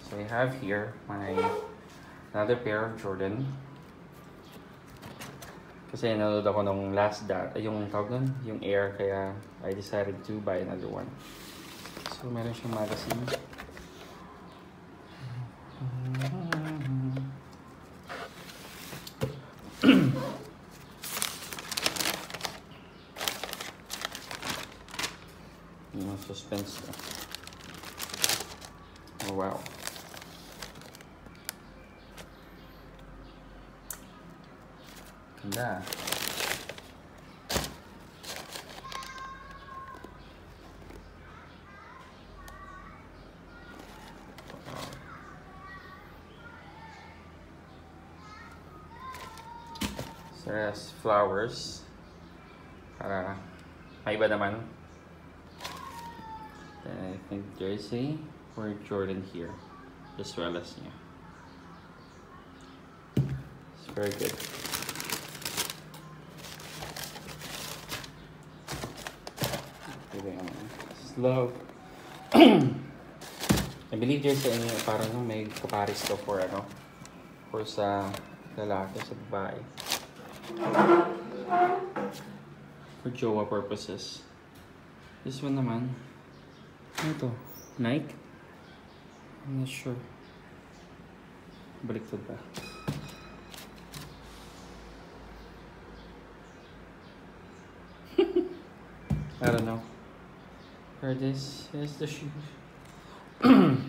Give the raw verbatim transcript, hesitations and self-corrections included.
So I have here my another pair of Jordan. Kasi nanonood ako nung last that, yung tawag nun, yung Air, kaya I decided to buy another one. So meron siyang magazine. Yung suspense na. Oh wow. Ganda. There's flowers para may iba naman. Then I think jersey for Jordan here as well as niya. It's very good. Slow. I believe there's a parang may kaparis to for ano for sa lalaki sa babae. For jowa purposes. This one naman. Ano to? Nike? I'm not sure. Baliktad ba? I don't know. For this is the shoes.